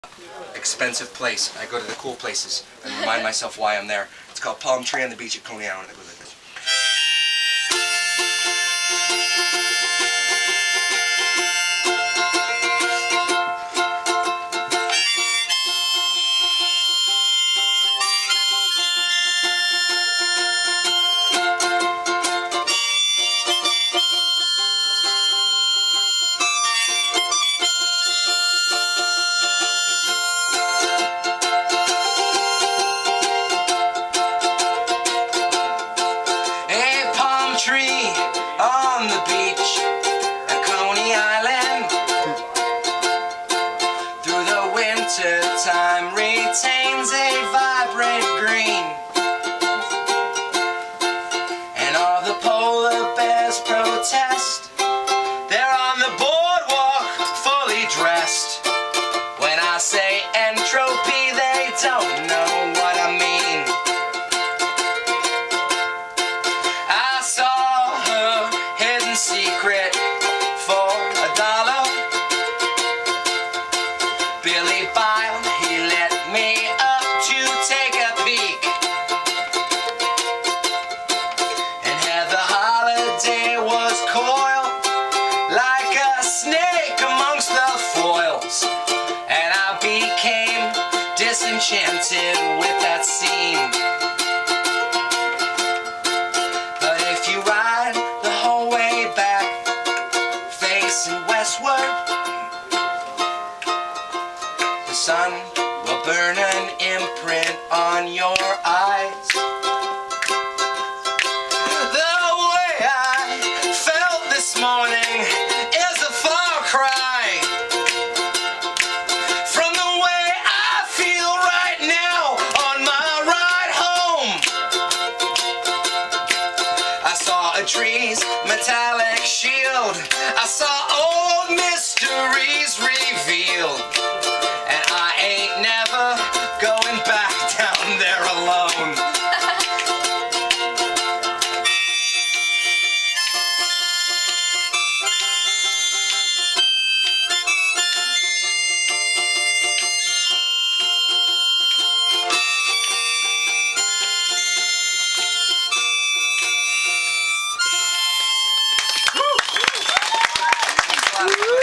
expensive place. I go to the cool places and remind myself why I'm there. It's called Palm Tree on the Beach at Coney Island. It goes like this. Tree on the beach at Coney Island. Through the winter time retains a vibrant green, and all the polar bears protest. They're on the boardwalk fully dressed. When I say entropy, they don't know what I mean. Secret for $1. Billy Bile, he let me up to take a peek, and Heather Holiday was coiled like a snake amongst the foils, and I became disenchanted with that scene. But if you ride the whole way back, facing westward, the sun will burn an imprint on your eyes. The way I felt this morning is a far cry from the way I feel right now on my ride home. I saw a tree's metallic shield, I saw old mysteries revealed, and I ain't never going back down there alone. Woo!